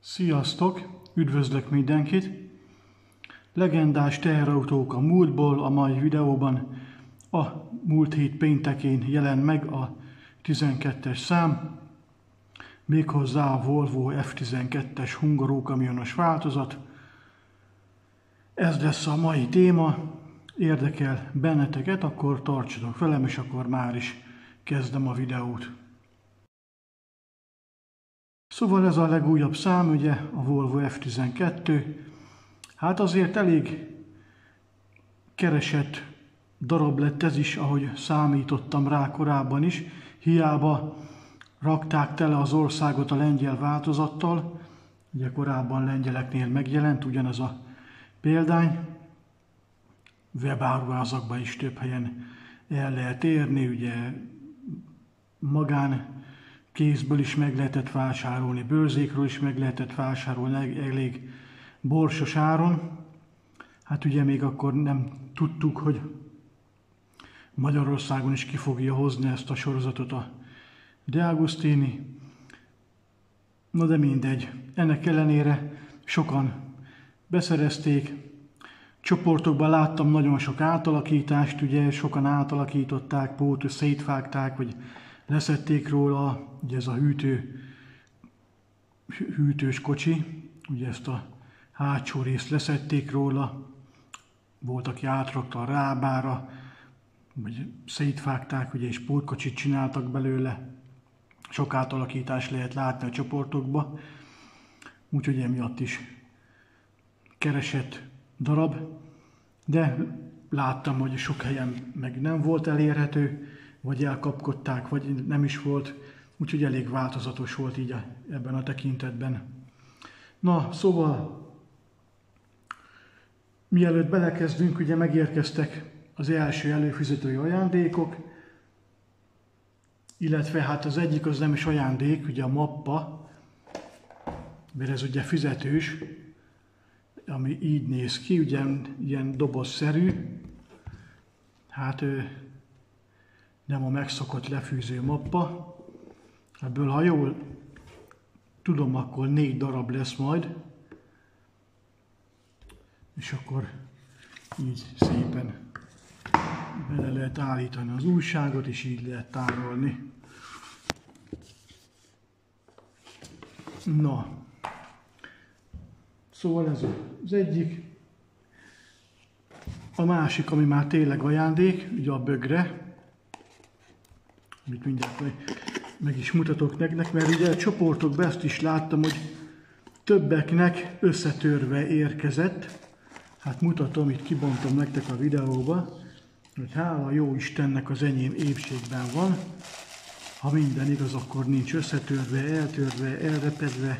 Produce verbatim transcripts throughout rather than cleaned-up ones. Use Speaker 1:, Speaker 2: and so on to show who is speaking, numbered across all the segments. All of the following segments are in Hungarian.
Speaker 1: Sziasztok! Üdvözlök mindenkit! Legendás teherautók a múltból a mai videóban. A múlt hét péntekén jelent meg a tizenkettes szám, méghozzá a Volvo F tizenkettes hungarókamionos változat. Ez lesz a mai téma. Érdekel benneteket, akkor tartsatok velem, és akkor már is kezdem a videót. Szóval ez a legújabb szám, ugye, a Volvo F tizenkettő. Hát azért elég keresett darab lett ez is, ahogy számítottam rá korábban is. Hiába rakták tele az országot a lengyel változattal. Ugye korábban lengyeleknél megjelent ugyanez a példány. Webáruházakban is több helyen el lehet érni, ugye magán kézből is meg lehetett vásárolni, bőrzékről is meg lehetett vásárolni elég borsos áron. Hát ugye még akkor nem tudtuk, hogy Magyarországon is ki fogja hozni ezt a sorozatot a De Agostini. Na de mindegy, ennek ellenére sokan beszerezték. Csoportokban láttam nagyon sok átalakítást, ugye sokan átalakították, pót, szétvágták, vagy leszették róla, ugye ez a hűtő, hűtős kocsi, ugye ezt a hátsó részt leszették róla, volt, aki átrakta a rábára, vagy szétvágták, ugye, és pótkocsit csináltak belőle. Sok átalakítás lehet látni a csoportokba, úgyhogy emiatt is keresett darab, de láttam, hogy sok helyen meg nem volt elérhető, vagy elkapkodták, vagy nem is volt, úgyhogy elég változatos volt így a, ebben a tekintetben. Na, szóval, mielőtt belekezdünk, ugye megérkeztek az első előfizetői ajándékok, illetve hát az egyik az nem is ajándék, ugye a mappa, mert ez ugye fizetős, ami így néz ki, ugye ilyen dobozszerű, hát nem a megszokott lefűző mappa. Ebből, ha jól tudom, akkor négy darab lesz majd, és akkor így szépen bele lehet állítani az újságot, és így lehet tárolni. Na, szóval ez az egyik. A másik, ami már tényleg ajándék, ugye a bögre, amit mindjárt meg is mutatok nektek, mert ugye a csoportokban ezt is láttam, hogy többeknek összetörve érkezett. Hát mutatom, itt kibontom nektek a videóba, hogy hála jó Istennek az enyém épségben van. Ha minden igaz, akkor nincs összetörve, eltörve, elrepedve.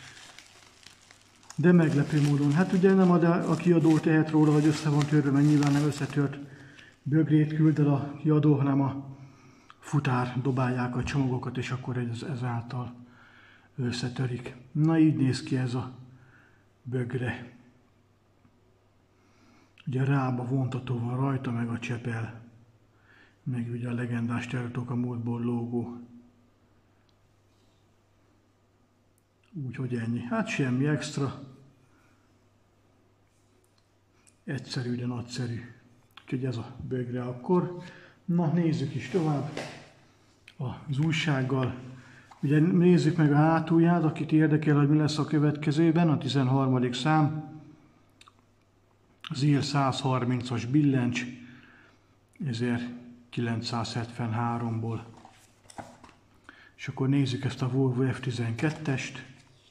Speaker 1: De meglepő módon, hát ugye nem ad a kiadó tehet róla, hogy össze van törve, mert nyilván nem összetört bögrét küld el a kiadó, hanem a futár dobálják a csomagokat, és akkor ez, ezáltal összetörik. Na, így néz ki ez a bögre. Ugye rába vontató van rajta, meg a csepel, meg ugye a legendás teherautók a múltból lógó. Úgyhogy ennyi. Hát semmi extra. Egyszerű, de nagyszerű. Úgyhogy ez a bögre akkor. Na, nézzük is tovább az újsággal. Ugye nézzük meg a hátulját, akit érdekel, hogy mi lesz a következőben, a tizenharmadik szám. Z I L százharmincas billencs ezerkilencszázhetvenháromból. És akkor nézzük ezt a Volvo F tizenkettest.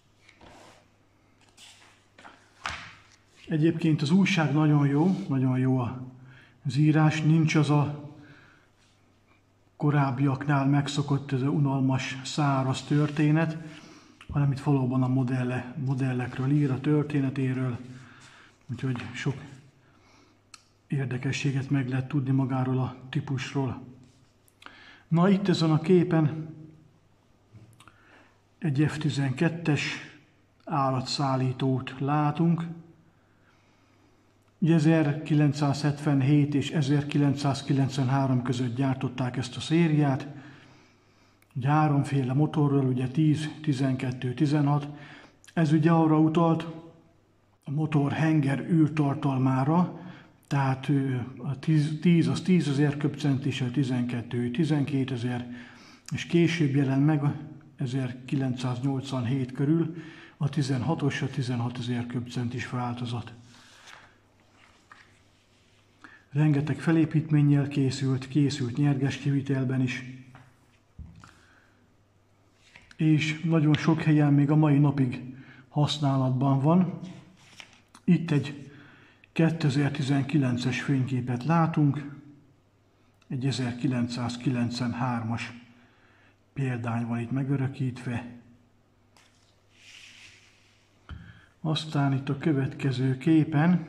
Speaker 1: Egyébként az újság nagyon jó, nagyon jó az írás, nincs az a korábbiaknál megszokott ez a unalmas, száraz történet, hanem itt valóban a modelle, modellekről ír, a történetéről, úgyhogy sok érdekességet meg lehet tudni magáról a típusról. Na, itt ezen a képen egy F tizenkettes állatszállítót látunk. ezerkilencszázhetvenhét és ezerkilencszázkilencvenhárom között gyártották ezt a szériát. Ugye háromféle motorral, ugye tíz, tizenkettő, tizenhat. Ez ugye arra utalt, a motor henger űrtartalmára, tehát a tíz az tízezer köbcent és a tizenkettő tizenkétezer, és később jelent meg ezerkilencszáznyolcvanhét körül a tizenhatos a tizenhatezer köbcentis változat. Rengeteg felépítménnyel készült, készült nyerges kivitelben is, és nagyon sok helyen még a mai napig használatban van. Itt egy kétezer-tizenkilences fényképet látunk, egy ezerkilencszázkilencvenhármas példány van itt megörökítve. Aztán itt a következő képen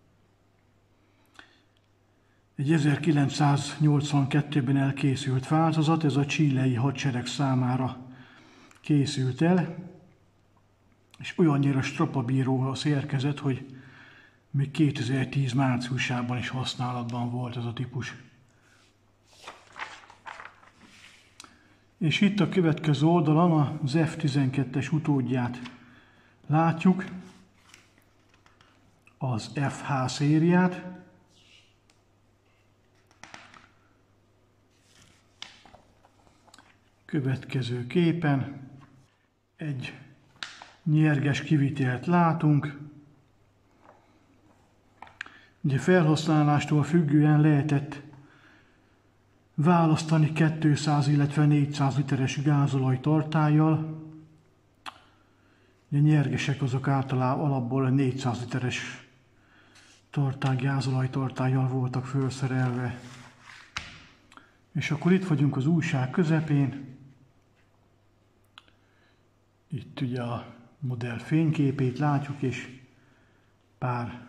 Speaker 1: egy ezerkilencszáznyolcvankettőben elkészült változat, ez a chilei hadsereg számára készült el, és olyannyira strapabíró a szerkezet, hogy még kétezer-tíz márciusában is használatban volt ez a típus. És itt a következő oldalon az ef tizenkettes utódját látjuk, az ef há szériát. Következő képen egy nyerges kivitelt látunk. Ugye felhasználástól függően lehetett választani kétszáz, illetve négyszáz literes gázolaj tartállyal. A nyergesek azok általában alapból négyszáz literes tartály, gázolaj tartállyal voltak felszerelve. És akkor itt vagyunk az újság közepén. Itt ugye a modell fényképét látjuk, és pár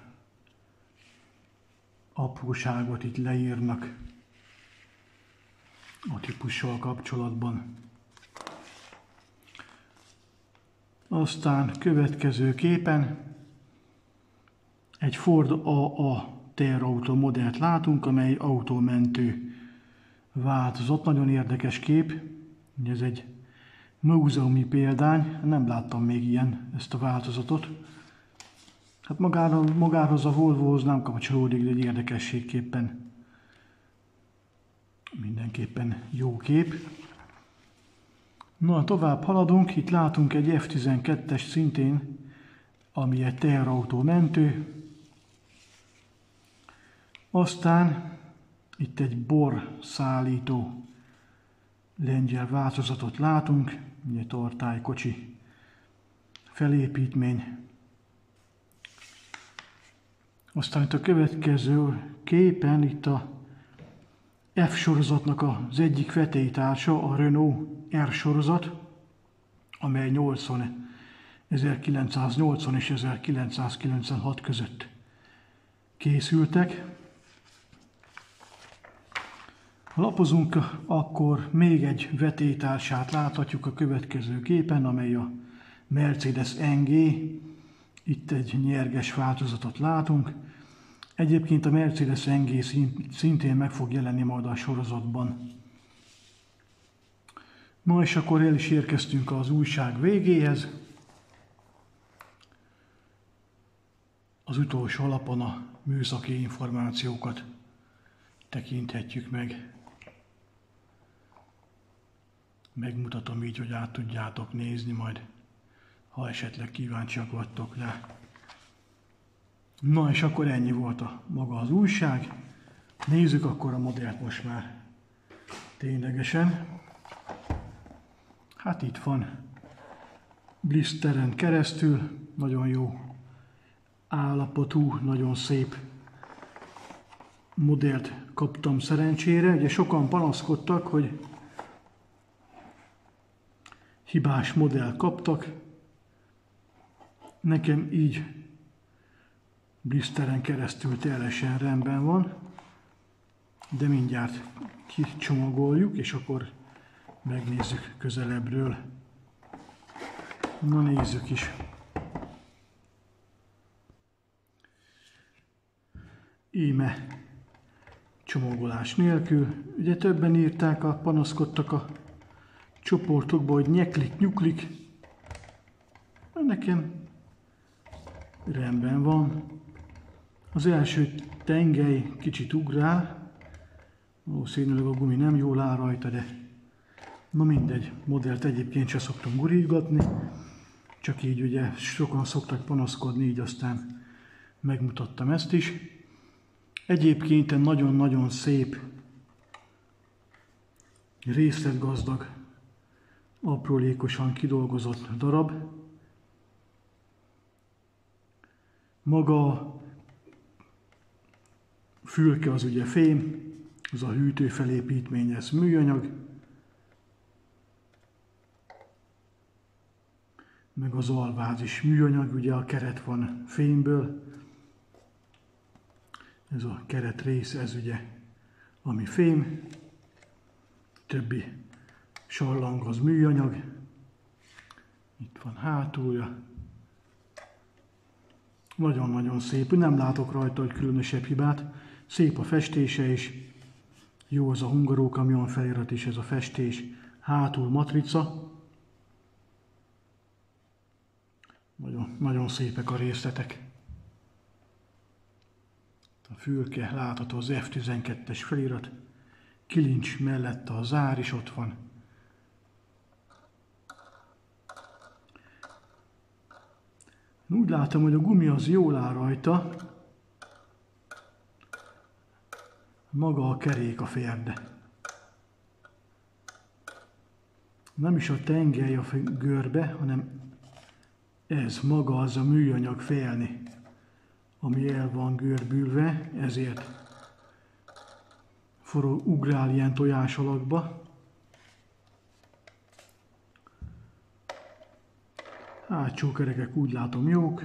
Speaker 1: apróságot itt leírnak a típussal kapcsolatban. Aztán következő képen egy Ford á á teherautó modellt látunk, amely autómentő változat. Nagyon érdekes kép. Ez egy múzeumi példány. Nem láttam még ilyen, ezt a változatot. Hát magára, magához a Volvohoz nem kapcsolódik, de egy érdekességképpen mindenképpen jó kép. Na, tovább haladunk. Itt látunk egy ef tizenkettes szintén, ami egy teherautó mentő. Aztán itt egy bor szállító lengyel változatot látunk, ugye tartálykocsi felépítmény. Aztán itt a következő képen itt a F sorozatnak az egyik vetélytársa, a Renault R sorozat, amely nyolcvan, ezerkilencszáznyolcvan és ezerkilencszázkilencvenhat között készültek. Ha lapozunk, akkor még egy vetélytársát láthatjuk a következő képen, amely a Mercedes em gé. Itt egy nyerges változatot látunk. Egyébként a Mercedes em gé szintén meg fog jelenni majd a sorozatban. Na és akkor el is érkeztünk az újság végéhez. Az utolsó lapon a műszaki információkat tekinthetjük meg. Megmutatom így, hogy át tudjátok nézni majd, ha esetleg kíváncsiak vagytok rá. Na és akkor ennyi volt a maga az újság. Nézzük akkor a modellt most már ténylegesen. Hát itt van blisteren keresztül, nagyon jó állapotú, nagyon szép modellt kaptam szerencsére. Ugye sokan panaszkodtak, hogy hibás modell kaptak. Nekem így blisteren keresztül teljesen rendben van, de mindjárt kicsomagoljuk, és akkor megnézzük közelebbről. Na nézzük is. Íme csomagolás nélkül. Ugye többen írták, a, panaszkodtak a csoportokba, hogy nyeklik, nyuklik. nekem rendben van. Az első tengely kicsit ugrál, valószínűleg a gumi nem jól áll rajta, de na mindegy, modellt egyébként se szoktam gurítgatni, csak így ugye sokan szoktak panaszkodni, így aztán megmutattam ezt is. Egyébként egy nagyon-nagyon szép, részletgazdag, aprólékosan kidolgozott darab. Maga a fülke az ugye fém, az a hűtő felépítmény, ez műanyag, meg az alváz is műanyag, ugye a keret van fémből. Ez a keret rész, ez ugye, ami fém, többi sallang az műanyag. Itt van hátulja. Nagyon-nagyon szép, nem látok rajta, hogy különösebb hibát. Szép a festése is. Jó az a Hungaró Kamion felirat is, ez a festés. Hátul matrica. Nagyon, nagyon szépek a részletek. A fülke látható, az F tizenkettes felirat. Kilincs mellette a zár is ott van. Úgy látom, hogy a gumi az jól áll rajta. Maga a kerék a férde. Nem is a tengely a görbe, hanem ez maga az a műanyag félni, ami el van görbülve, ezért forog, ugrál ilyen tojás alakba. Hátsó kerekek úgy látom jók.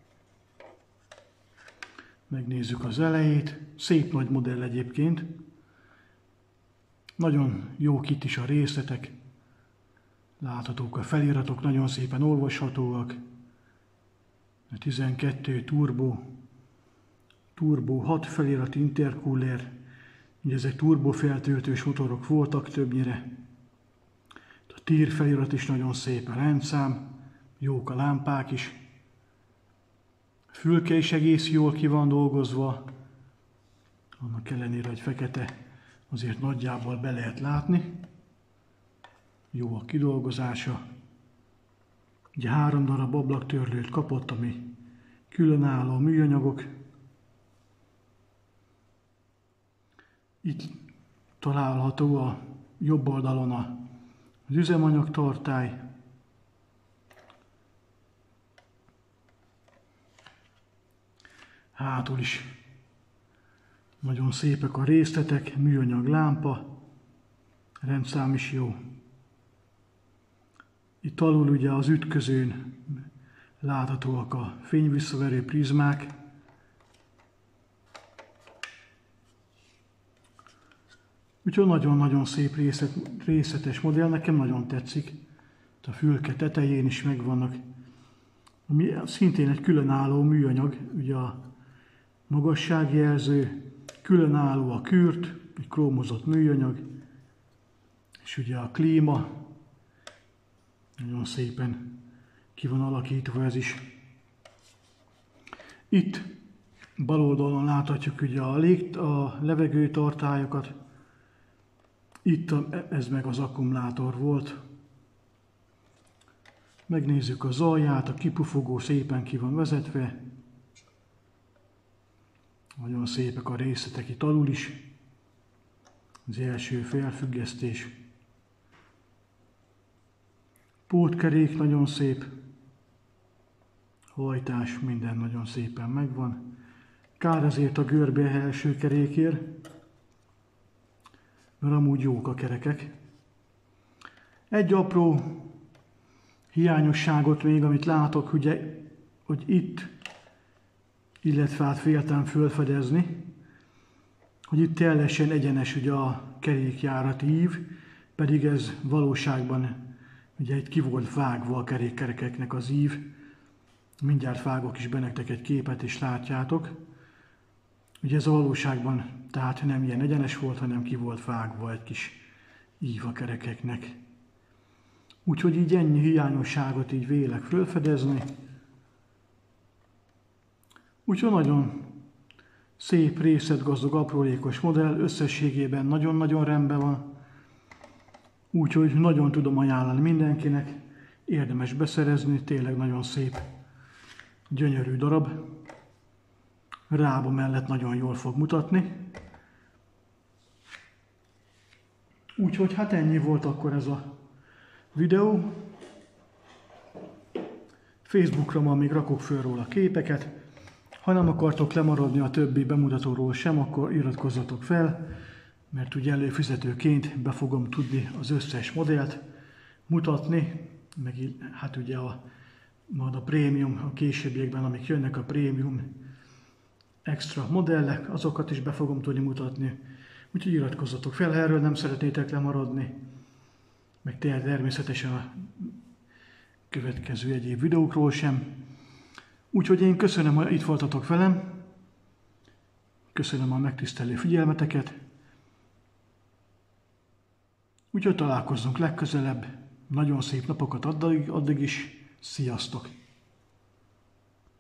Speaker 1: Megnézzük az elejét. Szép nagy modell egyébként. Nagyon jók itt is a részletek. Láthatók a feliratok, nagyon szépen olvashatóak. A tizenkettő turbo, turbo hat felirat intercooler. Ugye ezek turbofeltöltős motorok voltak többnyire. A tír felirat is nagyon szép, a rendszám, jók a lámpák is. A fülke is egész jól ki van dolgozva. Annak ellenére, hogy fekete, azért nagyjából be lehet látni. Jó a kidolgozása. Ugye három darab ablaktörlőt kapott, ami különálló műanyagok. Itt található a jobb oldalon az üzemanyagtartály. Hátul is nagyon szépek a részletek, műanyag lámpa, rendszám is jó. Itt alul ugye az ütközőn láthatóak a fényvisszaverő prizmák. Úgyhogy nagyon-nagyon szép részlet, részletes modell, nekem nagyon tetszik. Itt a fülke tetején is megvannak, ami szintén egy különálló műanyag, ugye a magasságjelző, különálló a kürt, egy krómozott műanyag, és ugye a klíma, nagyon szépen ki van alakítva ez is. Itt bal oldalon láthatjuk ugye a, lég, a levegőtartályokat, itt a, ez meg az akkumulátor volt. Megnézzük az alját, a kipufogó szépen ki van vezetve. Nagyon szépek a részletek itt alul is. Az első felfüggesztés. Pótkerék nagyon szép. Hajtás, minden nagyon szépen megvan. Kár ezért a görbe első kerékért, mert amúgy jók a kerekek. Egy apró hiányosságot még, amit látok, ugye, hogy itt, illetve hát féltem fölfedezni, hogy itt teljesen egyenes ugye a kerékjárati ív, pedig ez valóságban ugye itt ki volt vágva a kerékkerekeknek az ív. Mindjárt vágok is be nektek egy képet, és látjátok. Ugye ez a valóságban tehát nem ilyen egyenes volt, hanem ki volt vágva egy kis ív a kerekeknek. Úgyhogy így ennyi hiányosságot így vélek felfedezni. Úgyhogy nagyon szép, részletgazdag, aprólékos modell, összességében nagyon-nagyon rendben van. Úgyhogy nagyon tudom ajánlani mindenkinek, érdemes beszerezni, tényleg nagyon szép, gyönyörű darab. Rába mellett nagyon jól fog mutatni. Úgyhogy hát ennyi volt akkor ez a videó. Facebookra ma még rakok föl róla képeket. Ha nem akartok lemaradni a többi bemutatóról sem, akkor iratkozzatok fel, mert ugye előfizetőként be fogom tudni az összes modellt mutatni, meg hát ugye a, majd a prémium, a későbbiekben, amik jönnek a prémium extra modellek, azokat is be fogom tudni mutatni. Úgyhogy iratkozzatok fel, erről nem szeretnétek lemaradni, meg természetesen a következő egyéb videókról sem. Úgyhogy én köszönöm, hogy itt voltatok velem, köszönöm a megtisztelő figyelmeteket, úgyhogy találkozzunk legközelebb, nagyon szép napokat addig, addig is, sziasztok!